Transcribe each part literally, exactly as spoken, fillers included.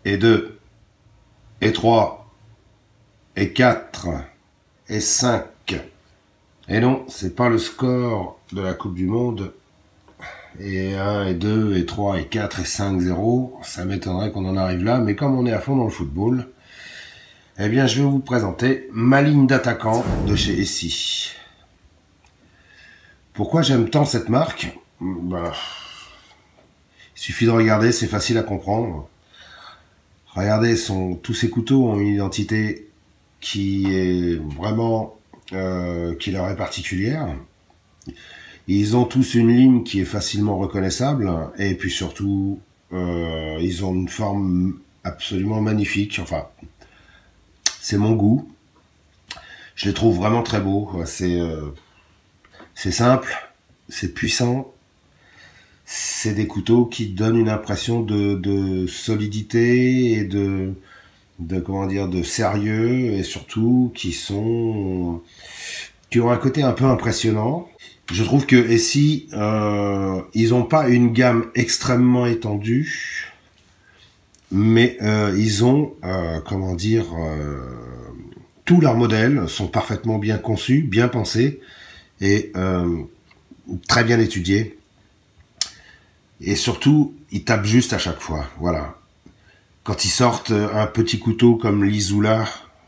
et deux, et trois, et quatre, et cinq. Et non, c'est pas le score de la Coupe du Monde. Et un, et deux, et trois, et quatre, et cinq, zéro. Ça m'étonnerait qu'on en arrive là, mais comme on est à fond dans le football, eh bien je vais vous présenter ma ligne d'attaquant de chez Essie. Pourquoi j'aime tant cette marque? Ben, il suffit de regarder, c'est facile à comprendre. Regardez, son, tous ces couteaux ont une identité qui est vraiment, euh, qui leur est particulière. Ils ont tous une ligne qui est facilement reconnaissable, et puis surtout, euh, ils ont une forme absolument magnifique. Enfin, c'est mon goût. Je les trouve vraiment très beaux. C'est, euh, c'est simple, c'est puissant. C'est des couteaux qui donnent une impression de, de solidité et de, de comment dire, de sérieux, et surtout qui sont, qui ont un côté un peu impressionnant. Je trouve que Essie, euh, ils ont pas une gamme extrêmement étendue, mais euh, ils ont, euh, comment dire, euh, tous leurs modèles sont parfaitement bien conçus, bien pensés et euh, très bien étudiés. Et surtout, ils tapent juste à chaque fois. Voilà. Quand ils sortent un petit couteau comme l'Isoula,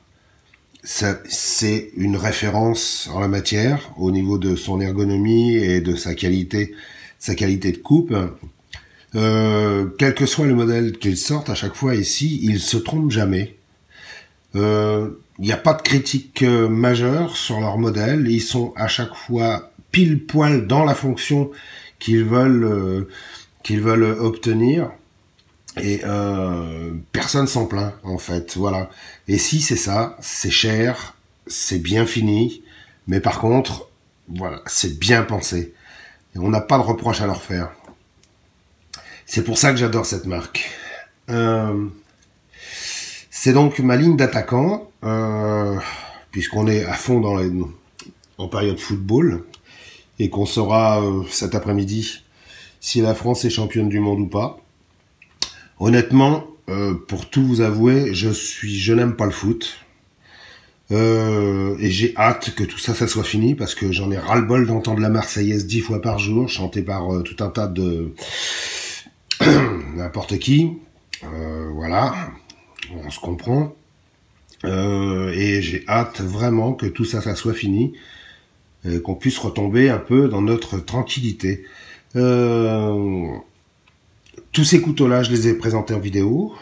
c'est une référence en la matière au niveau de son ergonomie et de sa qualité, sa qualité de coupe. Euh, quel que soit le modèle qu'ils sortent, à chaque fois ici, ils se trompent jamais. Euh, il n'y a pas de critique euh, majeure sur leur modèle. Ils sont à chaque fois pile poil dans la fonction qu'ils veulent, euh, qu'ils veulent obtenir. Et euh, personne s'en plaint, en fait, voilà. Et si c'est ça, c'est cher, c'est bien fini, mais par contre, voilà, c'est bien pensé. Et on n'a pas de reproche à leur faire. C'est pour ça que j'adore cette marque. Euh, c'est donc ma ligne d'attaquant, euh, puisqu'on est à fond dans les, en période football, et qu'on saura euh, cet après-midi si la France est championne du monde ou pas. Honnêtement, euh, pour tout vous avouer, je suis, je n'aime pas le foot. Euh, et j'ai hâte que tout ça, ça soit fini, parce que j'en ai ras-le-bol d'entendre la Marseillaise dix fois par jour, chantée par euh, tout un tas de n'importe qui. Euh, voilà, on se comprend. Euh, et j'ai hâte vraiment que tout ça, ça soit fini, euh, qu'on puisse retomber un peu dans notre tranquillité. Euh... Tous ces couteaux-là, je les ai présentés en vidéo.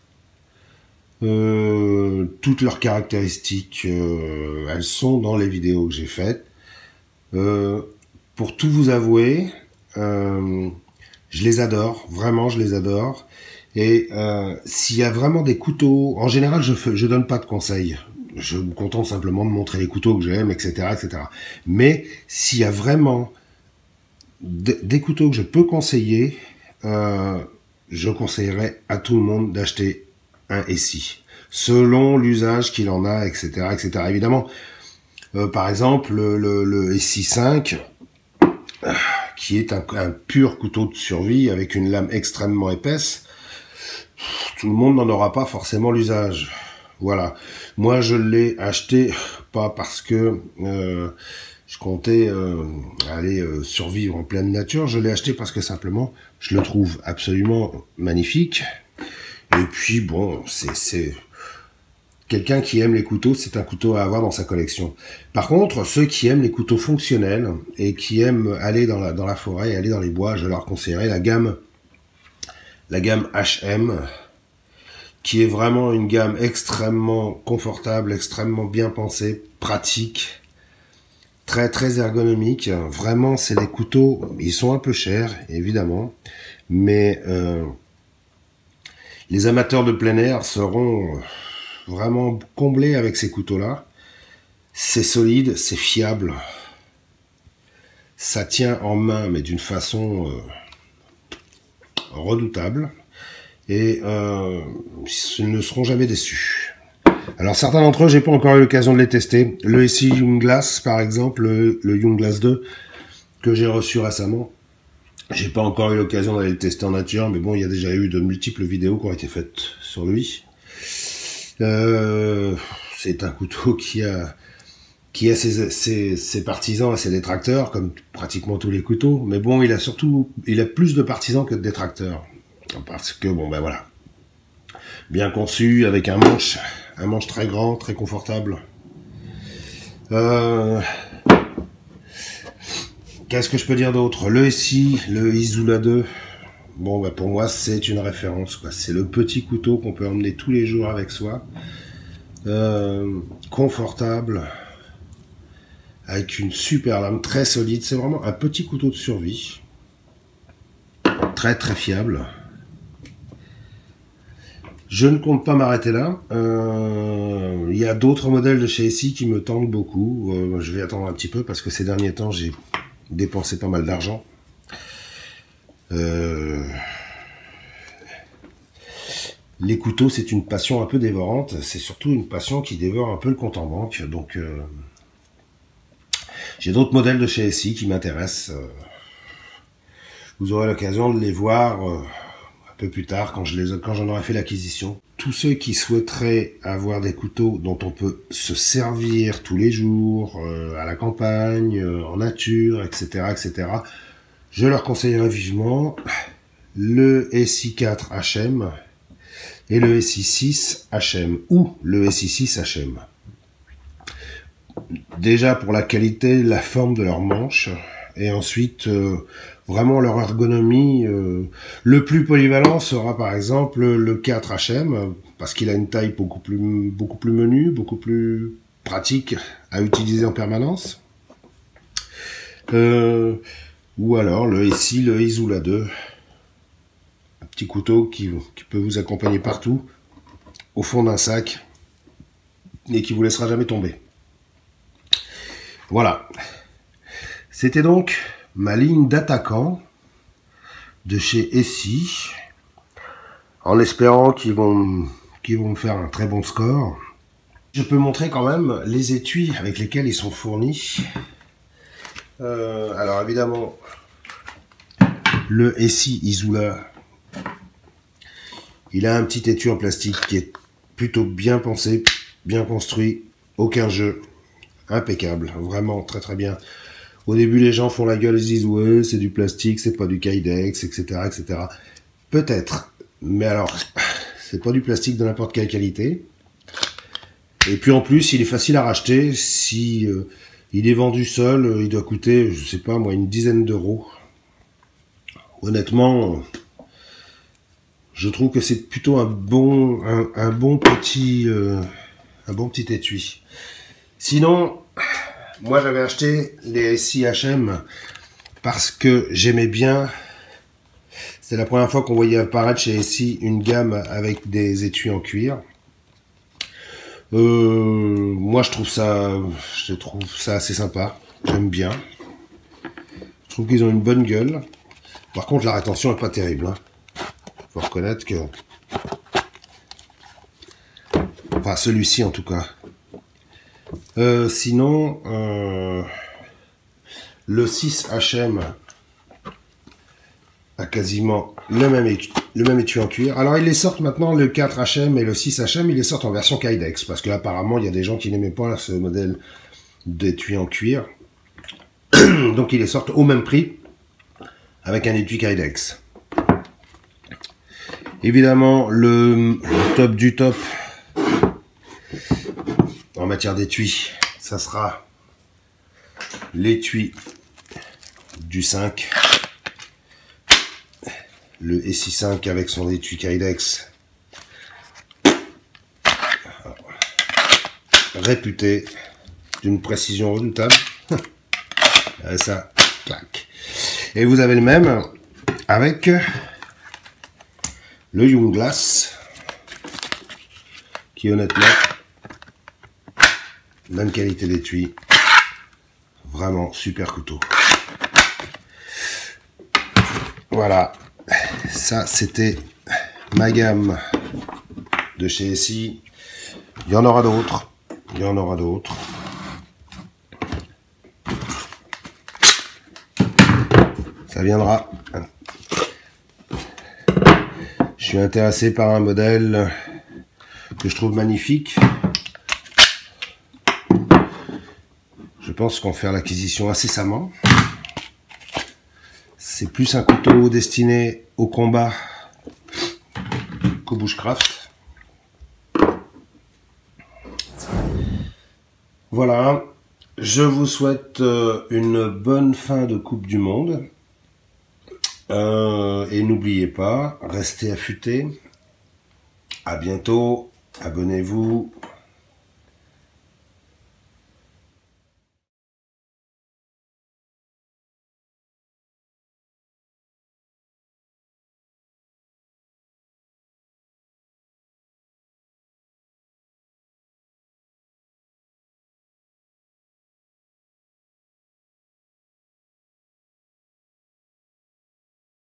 Euh, toutes leurs caractéristiques, euh, elles sont dans les vidéos que j'ai faites. Euh, pour tout vous avouer, euh, je les adore, vraiment, je les adore. Et euh, s'il y a vraiment des couteaux, en général, je fais, je donne pas de conseils. Je me contente simplement de montrer les couteaux que j'aime, et cetera, et cetera. Mais s'il y a vraiment des couteaux que je peux conseiller, Euh, je conseillerais à tout le monde d'acheter un Essie, selon l'usage qu'il en a, et cetera, et cetera. Évidemment, euh, par exemple, le, le, le Essie cinq, euh, qui est un, un pur couteau de survie avec une lame extrêmement épaisse, tout le monde n'en aura pas forcément l'usage. Voilà. Moi, je l'ai acheté pas parce que euh, je comptais euh, aller euh, survivre en pleine nature. Je l'ai acheté parce que simplement, je le trouve absolument magnifique. Et puis, bon, c'est quelqu'un qui aime les couteaux, c'est un couteau à avoir dans sa collection. Par contre, ceux qui aiment les couteaux fonctionnels et qui aiment aller dans la, dans la forêt, aller dans les bois, je leur conseillerais la gamme, la gamme H M, qui est vraiment une gamme extrêmement confortable, extrêmement bien pensée, pratique, très très ergonomique. Vraiment, c'est des couteaux, ils sont un peu chers, évidemment, mais euh, les amateurs de plein air seront vraiment comblés avec ces couteaux-là. C'est solide, c'est fiable, ça tient en main, mais d'une façon euh, redoutable, et euh, ils ne seront jamais déçus. Alors certains d'entre eux, j'ai pas encore eu l'occasion de les tester. Le Essie Young Glass, par exemple, le, le Young Glass deux, que j'ai reçu récemment, j'ai pas encore eu l'occasion d'aller le tester en nature, mais bon, il y a déjà eu de multiples vidéos qui ont été faites sur lui. Euh, c'est un couteau qui a qui a ses, ses, ses partisans et ses détracteurs, comme pratiquement tous les couteaux. Mais bon, il a surtout, il a plus de partisans que de détracteurs. Parce que, bon, ben voilà. Bien conçu, avec un manche, un manche très grand, très confortable. Euh, Qu'est-ce que je peux dire d'autre? Le S I, le Izula deux. Bon, ben pour moi, c'est une référence, quoi. C'est le petit couteau qu'on peut emmener tous les jours avec soi. Euh, confortable. Avec une super lame très solide. C'est vraiment un petit couteau de survie. Très très fiable. Je ne compte pas m'arrêter là. Euh, il y a d'autres modèles de chez S I qui me tentent beaucoup. Euh, je vais attendre un petit peu parce que ces derniers temps, j'ai dépensé pas mal d'argent. Euh, les couteaux, c'est une passion un peu dévorante. C'est surtout une passion qui dévore un peu le compte en banque. Donc... Euh, j'ai d'autres modèles de chez S I qui m'intéressent. Vous aurez l'occasion de les voir un peu plus tard quand je les, quand j'en aurai fait l'acquisition. Tous ceux qui souhaiteraient avoir des couteaux dont on peut se servir tous les jours, à la campagne, en nature, et cetera, et cetera, je leur conseillerais vivement le S I quatre H M et le S I six H M ou le S I six H M. Déjà pour la qualité, la forme de leur manche, et ensuite euh, vraiment leur ergonomie. Euh, le plus polyvalent sera par exemple le quatre H M, parce qu'il a une taille beaucoup plus, beaucoup plus menue, beaucoup plus pratique à utiliser en permanence. Euh, ou alors le S I, le Izula deux, un petit couteau qui, qui peut vous accompagner partout, au fond d'un sac, et qui vous laissera jamais tomber. Voilà, c'était donc ma ligne d'attaquants de chez S I, en espérant qu'ils vont, qu'ils vont me faire un très bon score. Je peux montrer quand même les étuis avec lesquels ils sont fournis. Euh, alors évidemment, le S I Izula, il a un petit étui en plastique qui est plutôt bien pensé, bien construit, aucun jeu. Impeccable, vraiment très très bien. Au début, les gens font la gueule, ils se disent ouais, c'est du plastique, c'est pas du Kydex, et cetera, et cetera. Peut-être, mais alors, c'est pas du plastique de n'importe quelle qualité. Et puis en plus, il est facile à racheter. Si euh, il est vendu seul, il doit coûter, je sais pas moi, une dizaine d'euros. Honnêtement, je trouve que c'est plutôt un bon, un, un bon petit, euh, un bon petit étui. Sinon, moi j'avais acheté les S I H M parce que j'aimais bien. C'est la première fois qu'on voyait apparaître chez S I une gamme avec des étuis en cuir. Euh, moi je trouve ça, je trouve ça assez sympa. J'aime bien. Je trouve qu'ils ont une bonne gueule. Par contre, la rétention est pas terrible. Hein. Faut reconnaître que, enfin celui-ci en tout cas. Euh, sinon, euh, le six H M a quasiment le même, étui, le même étui en cuir. Alors, ils les sortent maintenant, le quatre H M et le six H M, ils les sortent en version Kydex, parce qu'apparemment, il y a des gens qui n'aimaient pas ce modèle d'étui en cuir. Donc, ils les sortent au même prix, avec un étui Kydex. Évidemment, le, le top du top, en matière d'étui, ça sera l'étui du cinq, le S I cinq avec son étui Kydex, réputé d'une précision redoutable. Ça, clac. Et vous avez le même avec le Young Glass, qui honnêtement, même qualité d'étui, vraiment super couteau. Voilà, ça c'était ma gamme de chez S I. Il y en aura d'autres, il y en aura d'autres. Ça viendra. Je suis intéressé par un modèle que je trouve magnifique. Je pense qu'en faire l'acquisition incessamment. C'est plus un couteau destiné au combat qu'au bushcraft. Voilà, je vous souhaite une bonne fin de Coupe du Monde. Euh, et n'oubliez pas, restez affûtés. À bientôt, abonnez-vous.